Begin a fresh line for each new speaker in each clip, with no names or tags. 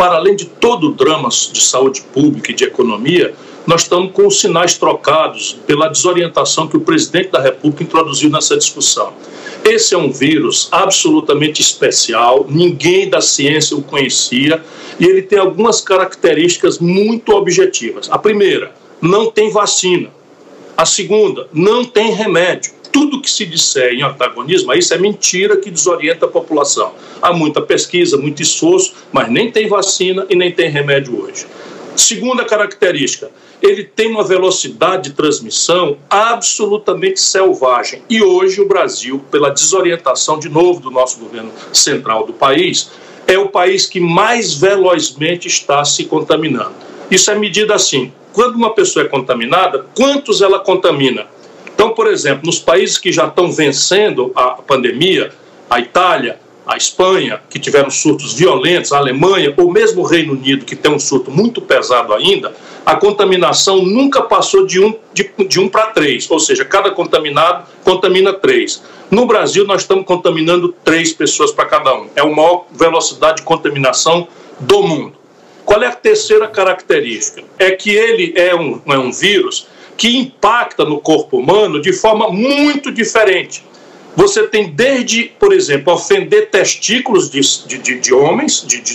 para além de todo o drama de saúde pública e de economia, nós estamos com os sinais trocados pela desorientação que o presidente da República introduziu nessa discussão. Esse é um vírus absolutamente especial, ninguém da ciência o conhecia, e ele tem algumas características muito objetivas. A primeira, não tem vacina. A segunda, não tem remédio. Tudo que se disser em antagonismo a isso é mentira que desorienta a população. Há muita pesquisa, muito esforço, mas nem tem vacina e nem tem remédio hoje. Segunda característica, ele tem uma velocidade de transmissão absolutamente selvagem. E hoje o Brasil, pela desorientação, de novo, do nosso governo central do país, é o país que mais velozmente está se contaminando. Isso é medido assim, quando uma pessoa é contaminada, quantos ela contamina? Então, por exemplo, nos países que já estão vencendo a pandemia, a Itália, a Espanha, que tiveram surtos violentos, a Alemanha, ou mesmo o Reino Unido, que tem um surto muito pesado ainda, a contaminação nunca passou de 1 para 3, ou seja, cada contaminado contamina 3. No Brasil, nós estamos contaminando 3 pessoas para cada um. É a maior velocidade de contaminação do mundo. Qual é a terceira característica? É que ele é um vírus que impacta no corpo humano de forma muito diferente. Você tem desde, por exemplo, ofender testículos de homens, de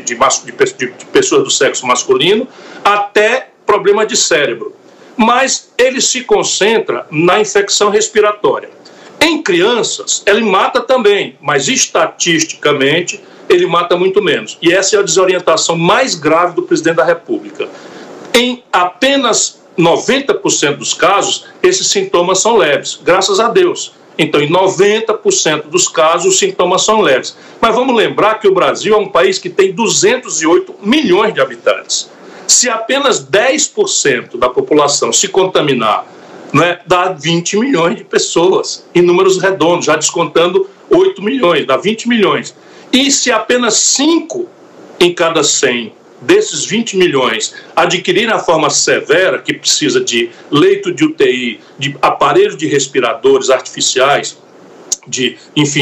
pessoas do sexo masculino, até problema de cérebro. Mas ele se concentra na infecção respiratória. Em crianças, ele mata também, mas estatisticamente ele mata muito menos. E essa é a desorientação mais grave do presidente da República. Em apenas 90% dos casos, esses sintomas são leves, graças a Deus. Então, em 90% dos casos, os sintomas são leves. Mas vamos lembrar que o Brasil é um país que tem 208 milhões de habitantes. Se apenas 10% da população se contaminar, dá 20 milhões de pessoas, em números redondos, já descontando 8 milhões, dá 20 milhões. E se apenas 5 em cada 100 desses 20 milhões adquirirem a forma severa, que precisa de leito de UTI, de aparelhos de respiradores artificiais, de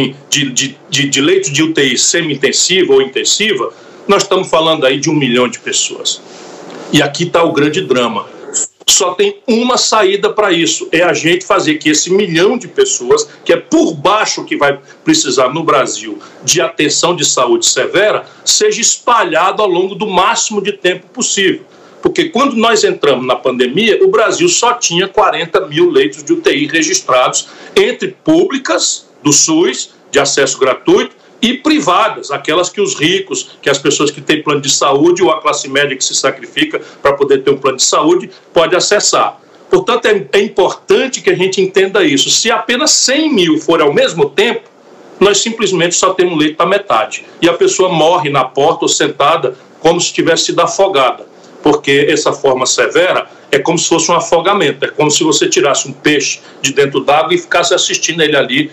leito de UTI semi-intensiva ou intensiva, nós estamos falando aí de 1 milhão de pessoas. E aqui está o grande drama. Só tem uma saída para isso, é a gente fazer que esse 1 milhão de pessoas, que é por baixo que vai precisar no Brasil de atenção de saúde severa, seja espalhado ao longo do máximo de tempo possível. Porque quando nós entramos na pandemia, o Brasil só tinha 40 mil leitos de UTI registrados, entre públicas, do SUS, de acesso gratuito, e privadas, aquelas que os ricos, que as pessoas que têm plano de saúde ou a classe média que se sacrifica para poder ter um plano de saúde, pode acessar. Portanto, é importante que a gente entenda isso. Se apenas 100 mil forem ao mesmo tempo, nós simplesmente só temos leito para metade. E a pessoa morre na porta ou sentada como se tivesse sido afogada. Porque essa forma severa é como se fosse um afogamento, é como se você tirasse um peixe de dentro d'água e ficasse assistindo ele ali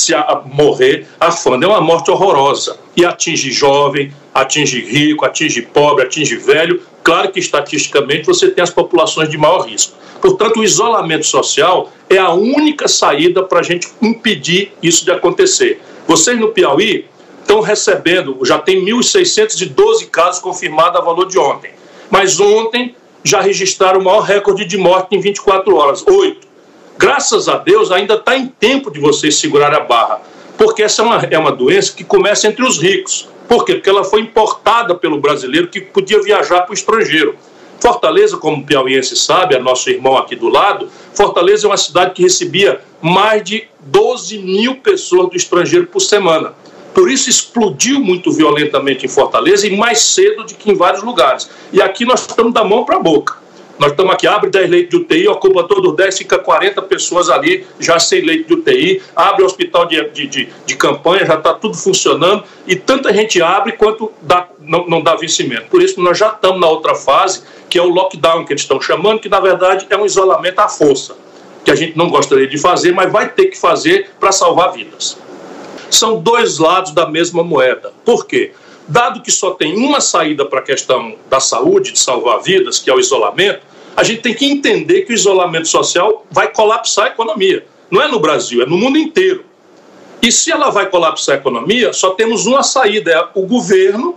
morrer afando. É uma morte horrorosa e atinge jovem, atinge rico, atinge pobre, atinge velho. Claro que estatisticamente você tem as populações de maior risco. Portanto, o isolamento social é a única saída para a gente impedir isso de acontecer. Vocês no Piauí estão recebendo, já tem 1.612 casos confirmados a valor de ontem. Mas ontem já registraram o maior recorde de morte em 24 horas, 8. Graças a Deus ainda está em tempo de vocês segurar a barra, porque essa é uma doença que começa entre os ricos. Por quê? Porque ela foi importada pelo brasileiro que podia viajar para o estrangeiro. Fortaleza, como o piauiense sabe, é nosso irmão aqui do lado, Fortaleza é uma cidade que recebia mais de 12 mil pessoas do estrangeiro por semana. Por isso explodiu muito violentamente em Fortaleza e mais cedo do que em vários lugares. E aqui nós estamos da mão para a boca. Nós estamos aqui, abre 10 leitos de UTI, ocupa todos os 10, fica 40 pessoas ali, já sem leito de UTI, abre hospital de campanha, já está tudo funcionando, e tanta gente abre quanto não dá vencimento. Por isso nós já estamos na outra fase, que é o lockdown, que eles estão chamando, que na verdade é um isolamento à força, que a gente não gostaria de fazer, mas vai ter que fazer para salvar vidas. São dois lados da mesma moeda. Por quê? Dado que só tem uma saída para a questão da saúde, de salvar vidas, que é o isolamento, a gente tem que entender que o isolamento social vai colapsar a economia. Não é no Brasil, é no mundo inteiro. E se ela vai colapsar a economia, só temos uma saída, é o governo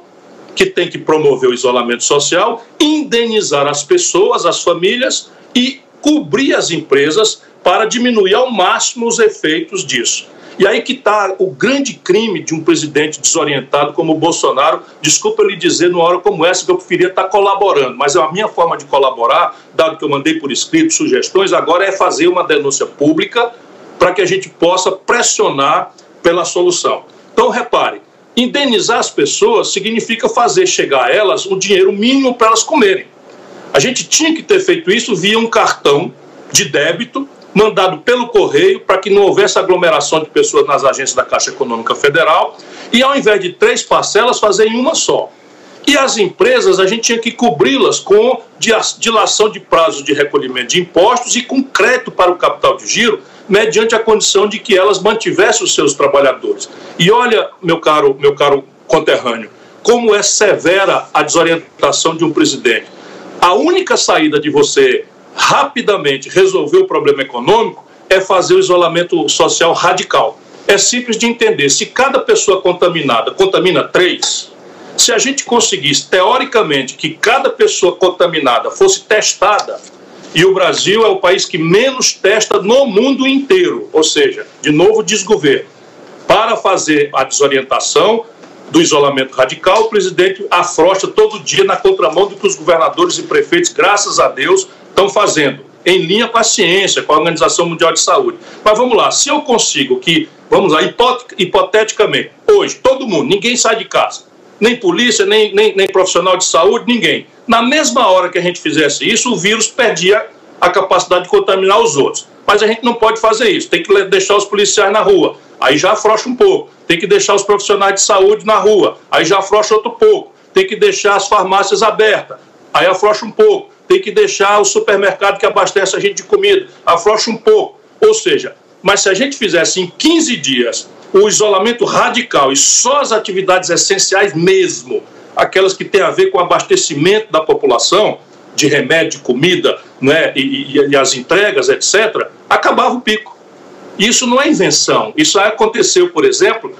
que tem que promover o isolamento social, indenizar as pessoas, as famílias e cobrir as empresas para diminuir ao máximo os efeitos disso. E aí que está o grande crime de um presidente desorientado como o Bolsonaro. Desculpa lhe dizer numa hora como essa que eu preferia estar colaborando, mas a minha forma de colaborar, dado que eu mandei por escrito sugestões, agora é fazer uma denúncia pública para que a gente possa pressionar pela solução. Então, repare, indenizar as pessoas significa fazer chegar a elas o dinheiro mínimo para elas comerem. A gente tinha que ter feito isso via um cartão de débito mandado pelo correio para que não houvesse aglomeração de pessoas nas agências da Caixa Econômica Federal e, ao invés de 3 parcelas, fazer em uma só. E as empresas, a gente tinha que cobri-las com dilação de prazo de recolhimento de impostos e com crédito para o capital de giro, mediante a condição de que elas mantivessem os seus trabalhadores. E olha, meu caro conterrâneo, como é severa a desorientação de um presidente. A única saída de você rapidamente resolver o problema econômico é fazer o isolamento social radical. É simples de entender. Se cada pessoa contaminada contamina 3, se a gente conseguisse, teoricamente, que cada pessoa contaminada fosse testada, e o Brasil é o país que menos testa no mundo inteiro, ou seja, de novo desgoverno, para fazer a desorientação do isolamento radical, o presidente afrouxa todo dia na contramão do que os governadores e prefeitos, graças a Deus, estão fazendo, em linha com a ciência, com a Organização Mundial de Saúde. Mas vamos lá, se eu consigo que, vamos lá, hipoteticamente, hoje, todo mundo, ninguém sai de casa, nem polícia, nem profissional de saúde, ninguém. Na mesma hora que a gente fizesse isso, o vírus perdia a capacidade de contaminar os outros. Mas a gente não pode fazer isso, tem que deixar os policiais na rua, aí já afrouxa um pouco. Tem que deixar os profissionais de saúde na rua, aí já afrouxa outro pouco. Tem que deixar as farmácias abertas, aí afrouxa um pouco. Tem que deixar o supermercado que abastece a gente de comida, afrouxa um pouco. Ou seja, mas se a gente fizesse em 15 dias o isolamento radical e só as atividades essenciais mesmo, aquelas que têm a ver com o abastecimento da população, de remédio, de comida, né, e as entregas, etc., acabava o pico. Isso não é invenção. Isso aconteceu, por exemplo,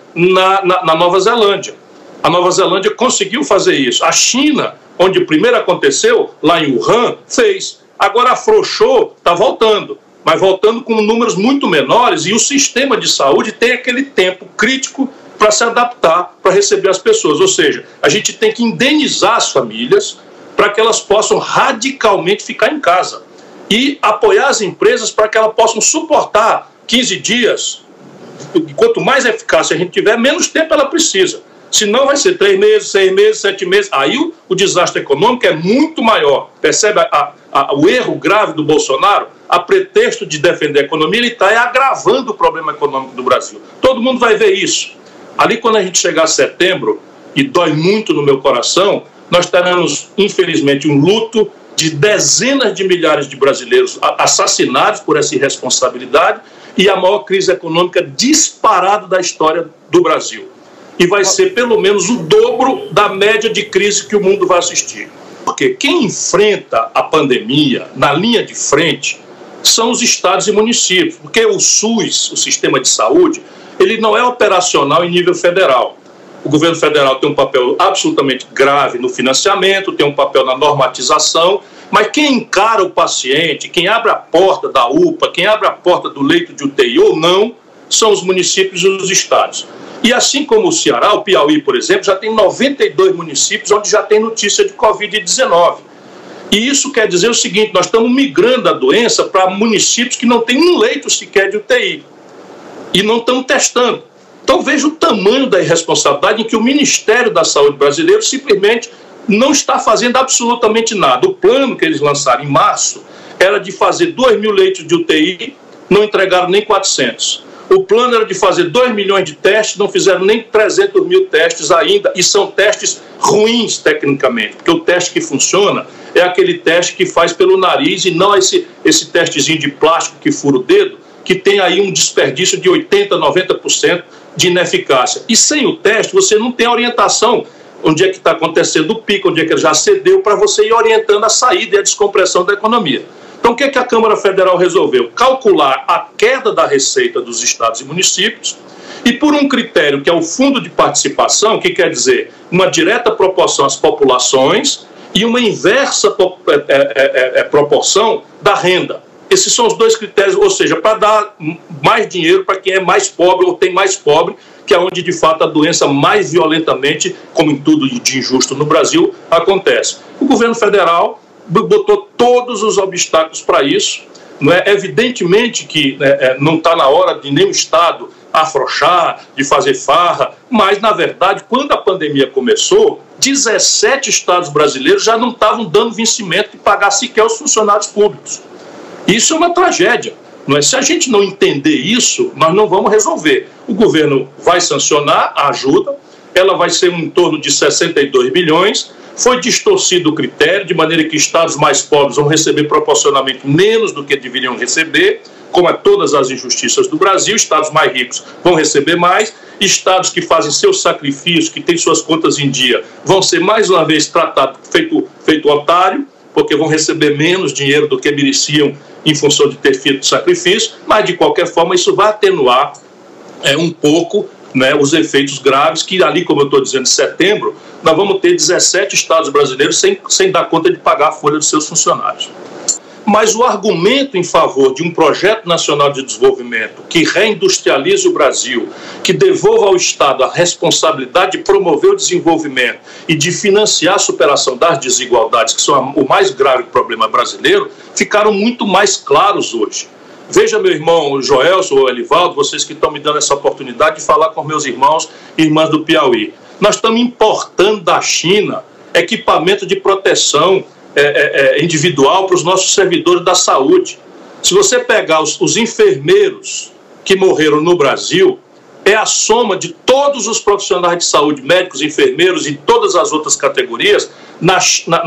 na Nova Zelândia. A Nova Zelândia conseguiu fazer isso. A China, onde primeiro aconteceu, lá em Wuhan, fez. Agora afrouxou, está voltando. Mas voltando com números muito menores, e o sistema de saúde tem aquele tempo crítico para se adaptar, para receber as pessoas. Ou seja, a gente tem que indenizar as famílias para que elas possam radicalmente ficar em casa. E apoiar as empresas para que elas possam suportar 15 dias. E quanto mais eficácia a gente tiver, menos tempo ela precisa. Senão vai ser 3 meses, 6 meses, 7 meses. Aí o desastre econômico é muito maior. Percebe o erro grave do Bolsonaro? A pretexto de defender a economia, ele está agravando o problema econômico do Brasil. Todo mundo vai ver isso. Ali, quando a gente chegar a setembro, e dói muito no meu coração, nós teremos, infelizmente, um luto de dezenas de milhares de brasileiros assassinados por essa irresponsabilidade e a maior crise econômica disparada da história do Brasil. E vai ser pelo menos o dobro da média de crise que o mundo vai assistir. Porque quem enfrenta a pandemia na linha de frente são os estados e municípios. Porque o SUS, o sistema de saúde, ele não é operacional em nível federal. O governo federal tem um papel absolutamente grave no financiamento, tem um papel na normatização, mas quem encara o paciente, quem abre a porta da UPA, quem abre a porta do leito de UTI ou não, são os municípios e os estados. E assim como o Ceará, o Piauí, por exemplo, já tem 92 municípios onde já tem notícia de Covid-19. E isso quer dizer o seguinte, nós estamos migrando a doença para municípios que não têm um leito sequer de UTI. E não estão testando. Então veja o tamanho da irresponsabilidade em que o Ministério da Saúde brasileiro simplesmente não está fazendo absolutamente nada. O plano que eles lançaram em março era de fazer 2.000 leitos de UTI, não entregaram nem 400. O plano era de fazer 2 milhões de testes, não fizeram nem 300 mil testes ainda, e são testes ruins tecnicamente, porque o teste que funciona é aquele teste que faz pelo nariz e não esse testezinho de plástico que fura o dedo, que tem aí um desperdício de 80%, 90% de ineficácia. E sem o teste, você não tem orientação onde é que está acontecendo o pico, onde é que ele já cedeu, para você ir orientando a saída e a descompressão da economia. Então, o que é que a Câmara Federal resolveu? Calcular a queda da receita dos estados e municípios E por um critério que é o fundo de participação, que quer dizer uma direta proporção às populações e uma inversa proporção da renda. Esses são os dois critérios, ou seja, para dar mais dinheiro para quem é mais pobre ou tem mais pobre, que é onde, de fato, a doença mais violentamente, como em tudo de injusto no Brasil, acontece. O governo federal botou todos os obstáculos para isso. Não é? Evidentemente que não está na hora de nenhum Estado afrouxar, de fazer farra, mas, na verdade, quando a pandemia começou, 17 estados brasileiros já não estavam dando vencimento de pagar sequer os funcionários públicos. Isso é uma tragédia. Não é? Se a gente não entender isso, nós não vamos resolver. O governo vai sancionar a ajuda, ela vai ser em torno de 62 bilhões, foi distorcido o critério, de maneira que estados mais pobres vão receber proporcionalmente menos do que deveriam receber, como é todas as injustiças do Brasil. Estados mais ricos vão receber mais, estados que fazem seus sacrifícios, que têm suas contas em dia, vão ser mais uma vez tratados feito otário, porque vão receber menos dinheiro do que mereciam em função de ter feito sacrifício, mas de qualquer forma isso vai atenuar um pouco, né, os efeitos graves que ali, como eu estou dizendo, em setembro, nós vamos ter 17 estados brasileiros sem dar conta de pagar a folha dos seus funcionários. Mas o argumento em favor de um projeto nacional de desenvolvimento que reindustrialize o Brasil, que devolva ao Estado a responsabilidade de promover o desenvolvimento e de financiar a superação das desigualdades, que são o mais grave problema brasileiro, ficaram muito mais claros hoje. Veja, meu irmão Joelson ou Elivaldo, vocês que estão me dando essa oportunidade de falar com meus irmãos e irmãs do Piauí. Nós estamos importando da China equipamento de proteção individual para os nossos servidores da saúde. Se você pegar os enfermeiros que morreram no Brasil, é a soma de todos os profissionais de saúde, médicos, enfermeiros e todas as outras categorias, na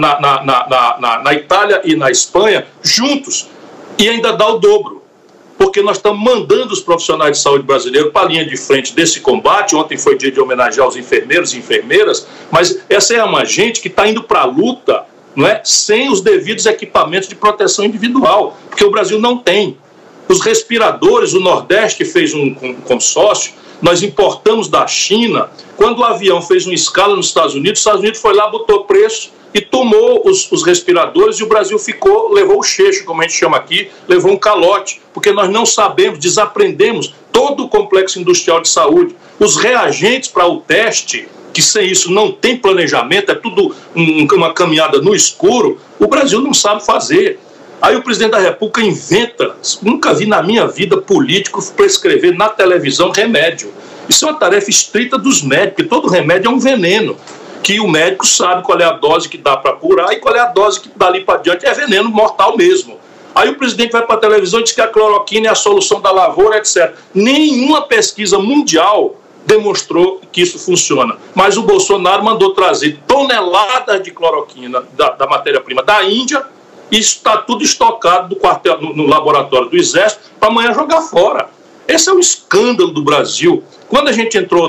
Itália e na Espanha, juntos, e ainda dá o dobro. Porque nós estamos mandando os profissionais de saúde brasileiros para a linha de frente desse combate. Ontem foi dia de homenagear os enfermeiros e enfermeiras, mas essa é uma gente que está indo para a luta, não é? Sem os devidos equipamentos de proteção individual, porque o Brasil não tem. Os respiradores, o Nordeste fez um consórcio, nós importamos da China. Quando o avião fez uma escala nos Estados Unidos foi lá, botou preço e tomou os respiradores, e o Brasil levou o cheixo, como a gente chama aqui, levou um calote, porque nós não sabemos, desaprendemos todo o complexo industrial de saúde. Os reagentes para o teste, que sem isso não tem planejamento, é tudo uma caminhada no escuro, o Brasil não sabe fazer. Aí o presidente da República inventa, nunca vi na minha vida político prescrever na televisão remédio. Isso é uma tarefa estrita dos médicos, porque todo remédio é um veneno, que o médico sabe qual é a dose que dá para curar e qual é a dose que dali para diante é veneno mortal mesmo. Aí o presidente vai para a televisão e diz que a cloroquina é a solução da lavoura, etc. Nenhuma pesquisa mundial demonstrou que isso funciona. Mas o Bolsonaro mandou trazer toneladas de cloroquina da matéria-prima da Índia, e isso está tudo estocado no laboratório do Exército para amanhã jogar fora. Esse é o escândalo do Brasil. Quando a gente entrou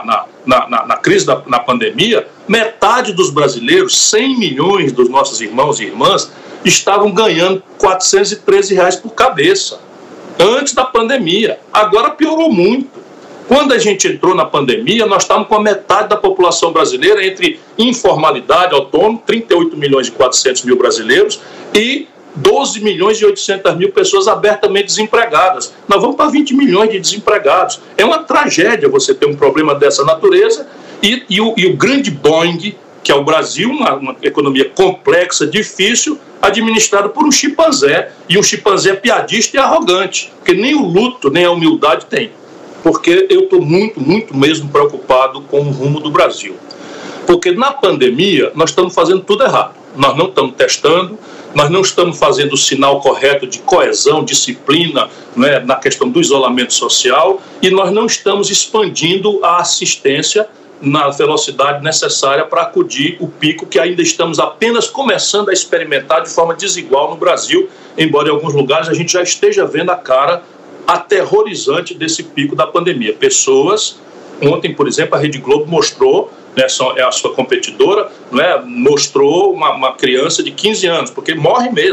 na crise na pandemia, metade dos brasileiros, 100 milhões dos nossos irmãos e irmãs, estavam ganhando R$ 413 por cabeça, antes da pandemia. Agora piorou muito. Quando a gente entrou na pandemia, nós estávamos com a metade da população brasileira entre informalidade, autônomo, 38 milhões e 400 mil brasileiros, e 12 milhões e 800 mil pessoas abertamente desempregadas. Nós vamos para 20 milhões de desempregados. É uma tragédia você ter um problema dessa natureza e o grande Boeing, que é o Brasil, uma economia complexa, difícil, administrada por um chimpanzé, e um chimpanzé piadista e arrogante, porque nem o luto, nem a humildade tem. Porque eu estou muito mesmo preocupado com o rumo do Brasil. Porque na pandemia nós estamos fazendo tudo errado. Nós não estamos testando, nós não estamos fazendo o sinal correto de coesão, disciplina, né, na questão do isolamento social, e nós não estamos expandindo a assistência na velocidade necessária para acudir o pico que ainda estamos apenas começando a experimentar de forma desigual no Brasil, embora em alguns lugares a gente já esteja vendo a cara aterrorizante desse pico da pandemia. Pessoas, ontem, por exemplo, a Rede Globo mostrou, né, é a sua competidora, né, mostrou uma criança de 15 anos, porque morre mesmo.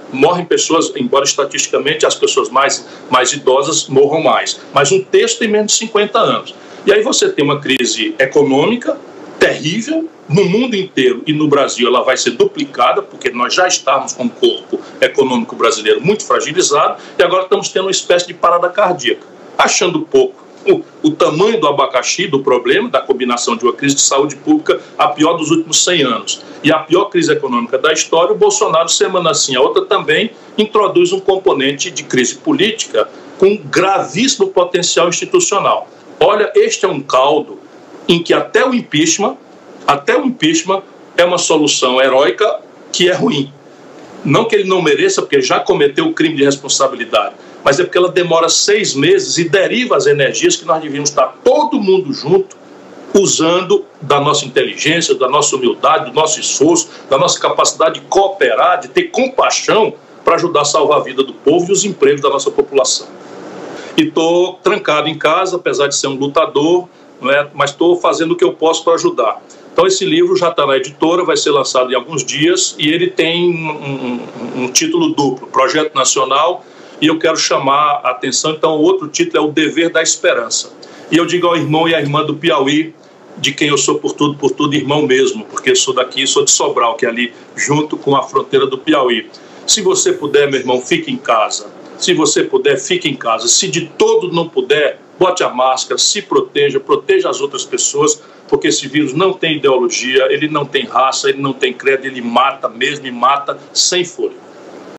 Morrem pessoas, embora estatisticamente as pessoas mais idosas morram mais, mas um terço tem menos de 50 anos. E aí você tem uma crise econômica terrível no mundo inteiro, e no Brasil ela vai ser duplicada, porque nós já estamos com o corpo econômico brasileiro muito fragilizado, e agora estamos tendo uma espécie de parada cardíaca, achando pouco o tamanho do abacaxi, do problema, da combinação de uma crise de saúde pública, a pior dos últimos 100 anos, e a pior crise econômica da história. O Bolsonaro, semana sim, a outra também, introduz um componente de crise política com gravíssimo potencial institucional. Olha, este é um caldo em que até o impeachment é uma solução heróica que é ruim. Não que ele não mereça, porque ele já cometeu o crime de responsabilidade, mas é porque ela demora 6 meses e deriva as energias que nós devíamos estar todo mundo junto, usando da nossa inteligência, da nossa humildade, do nosso esforço, da nossa capacidade de cooperar, de ter compaixão para ajudar a salvar a vida do povo e os empregos da nossa população. E estou trancado em casa, apesar de ser um lutador, não é? Mas estou fazendo o que eu posso para ajudar. Então esse livro já está na editora, vai ser lançado em alguns dias, e ele tem um título duplo, Projeto Nacional, e eu quero chamar a atenção, então o outro título é O Dever da Esperança. E eu digo ao irmão e à irmã do Piauí, de quem eu sou por tudo irmão mesmo, porque sou daqui, sou de Sobral, que é ali junto com a fronteira do Piauí. Se você puder, meu irmão, fique em casa. Se você puder, fique em casa. Se de todo não puder, bote a máscara, se proteja, proteja as outras pessoas, porque esse vírus não tem ideologia, ele não tem raça, ele não tem credo, ele mata mesmo e mata sem fôlego.